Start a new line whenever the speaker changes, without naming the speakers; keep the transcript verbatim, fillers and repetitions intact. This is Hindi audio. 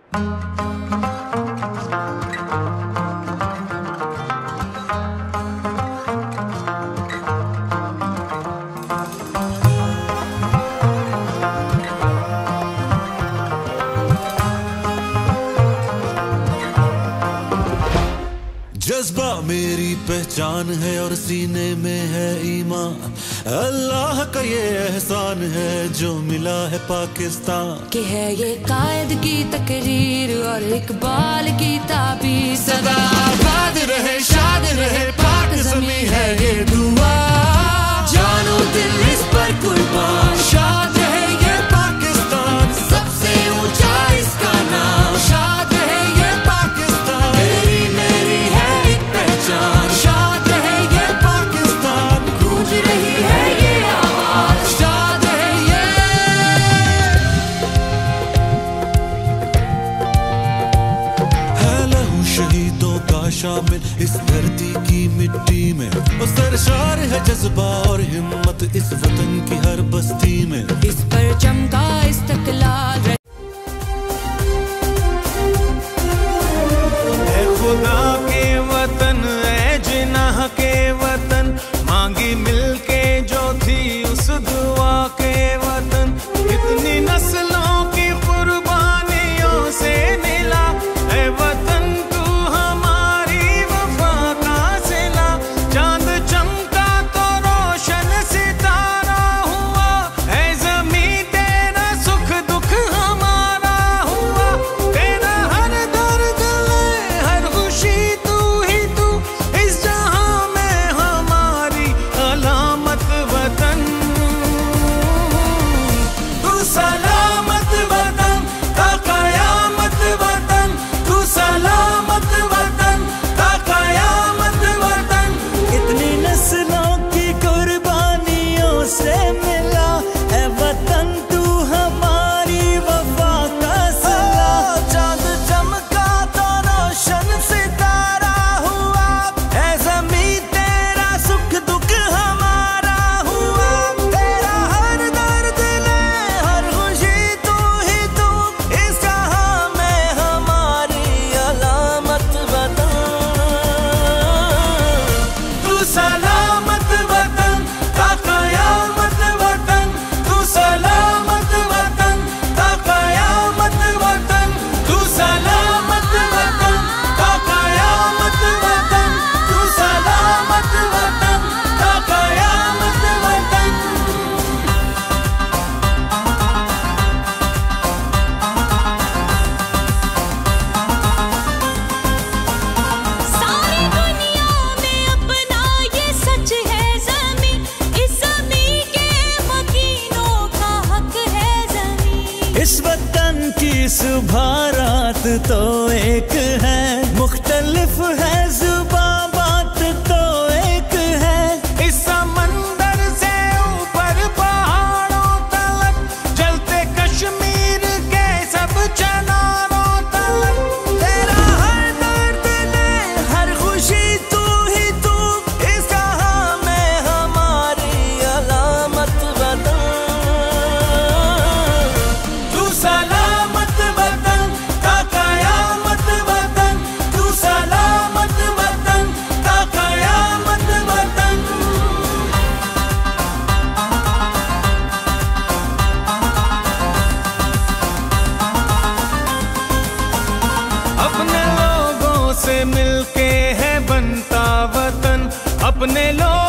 जज्बा मेरी पहचान है और सीने में है ईमान। अल्लाह का ये एहसान है जो मिला है पाकिस्तान।
कि है ये कायद की तकरीर और इकबाल की ताबीर।
सदा आबाद रहे शाद रहे पाक ज़मीं है ये दुआ।
जानो दिल इस पर कुर्बान।
शाद रहे ये पाकिस्तान, सबसे ऊंचा इसका नाम। शाद रहे ये पाकिस्तान,
तेरी मेरी है एक पहचान।
शाद रहे ये पाकिस्तान,
गूंज रही है ये आवाज।
शाद रहे ये। है लहू शहीदों का शामिल इस धरती की मिट्टी में। वो सरशार है जज्बा और हिम्मत इस वतन की हर बस्ती में।
इस पर चमका इस्तकलाल।
ऐ खुदा के वतन, ऐ जिन्नाह के वतन, मांगी मिलके जो थी उस दुआ के वतन। कितनी नस्लों की कुर्बानियों से मिला ऐ वतन तू हमारी वफा का सिला। चांद चमका तो रोशन सितारा हुआ, ऐ ज़मीं तेरा सुख दुख हमारा हुआ। तेरा हर दर्द ले हर खुशी तू ही तू, इस जहां में हमारी अलामत वतन। तू सलामत वतन का कयामत वतन, तू सलामत वतन का कयामत वतन।
कितनी नस्लों की कुर्बानियों से मिला है वतन तू हमारी वफा का सिला।
चांद चमका तो रोशन सितारा हुआ, ऐ ज़मीं तेरा सुख दुख हमारा हुआ। तेरा हर दर्द ले हर खुशी तू ही तू, इस जहां में हमारी अलामत वतन। तू सलामत वतन का कयामत वतन, तू सलामत वतन का कयामत वतन। तू सलामत वतन का कयामत वतन, तू सलामत वतन का कयामत वतन।
सारी दुनिया में अपना ये सच है ज़मीं। इस ज़मीं के मकीनों का हक है ज़मीं।
इस वतन की सुबह रात तो एक है, मुख्तलिफ है जुबां बात तो एक है।
इस समंदर से ऊपर पहाड़ों तलक, जलते कश्मीर के सब चनारों तलक। तेरा हर दर्द ले हर खुशी तू ही तू, इस जहां में हमारी अलामत वतन। तू सलामत वतन का कयामत वतन, तू सलामत वतन का कयामत वतन। अपने लोगों से मिलके है बनता वतन, अपने लोग